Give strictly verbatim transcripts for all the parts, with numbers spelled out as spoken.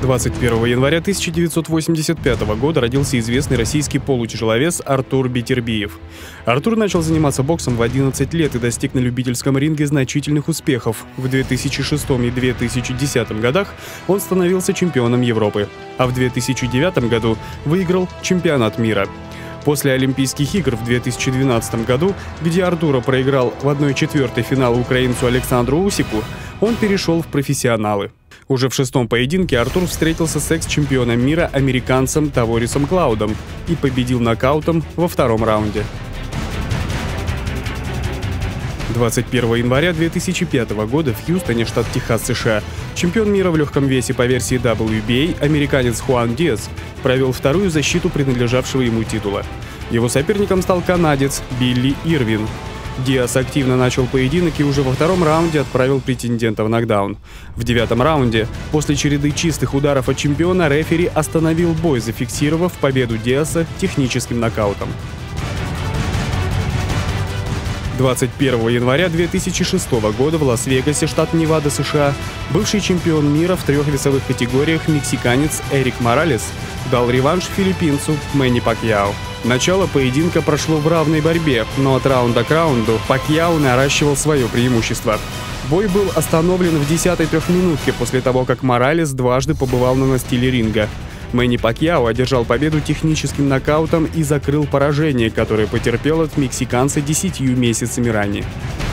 двадцать первого января тысяча девятьсот восемьдесят пятого года родился известный российский полутяжеловес Артур Бетербиев. Артур начал заниматься боксом в одиннадцать лет и достиг на любительском ринге значительных успехов. В две тысячи шестом и две тысячи десятом годах он становился чемпионом Европы, а в две тысячи девятом году выиграл чемпионат мира. После Олимпийских игр в две тысячи двенадцатом году, где Артура проиграл в одной четвертой финала украинцу Александру Усику, он перешел в профессионалы. Уже в шестом поединке Артур встретился с экс-чемпионом мира американцем Таворисом Клаудом и победил нокаутом во втором раунде. двадцать первого января две тысячи пятого года в Хьюстоне, штат Техас, США, чемпион мира в легком весе по версии дабл ю би эй, американец Хуан Диас, провел вторую защиту принадлежавшего ему титула. Его соперником стал канадец Билли Ирвин. Диас активно начал поединок и уже во втором раунде отправил претендента в нокдаун. В девятом раунде, после череды чистых ударов от чемпиона, рефери остановил бой, зафиксировав победу Диаса техническим нокаутом. двадцать первого января две тысячи шестого года в Лас-Вегасе, штат Невада, США, бывший чемпион мира в трех весовых категориях мексиканец Эрик Моралес дал реванш филиппинцу Мэнни Пакьяо. Начало поединка прошло в равной борьбе, но от раунда к раунду Пакьяо наращивал свое преимущество. Бой был остановлен в десятой трехминутке после того, как Моралес дважды побывал на настиле ринга. Мэнни Пакьяо одержал победу техническим нокаутом и закрыл поражение, которое потерпел от мексиканца десятью месяцами ранее.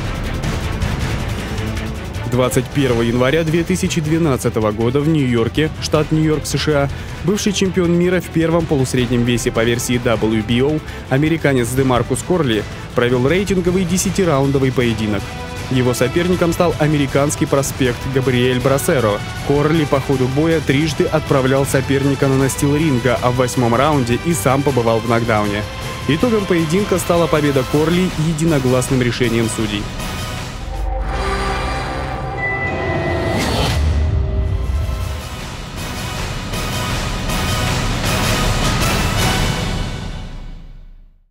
двадцать первого января две тысячи двенадцатого года в Нью-Йорке, штат Нью-Йорк, США, бывший чемпион мира в первом полусреднем весе по версии дабл ю би о, американец Демаркус Корли, провел рейтинговый десятираундовый поединок. Его соперником стал американский проспект Габриэль Брасеро. Корли по ходу боя трижды отправлял соперника на настил ринга, а в восьмом раунде и сам побывал в нокдауне. Итогом поединка стала победа Корли единогласным решением судей.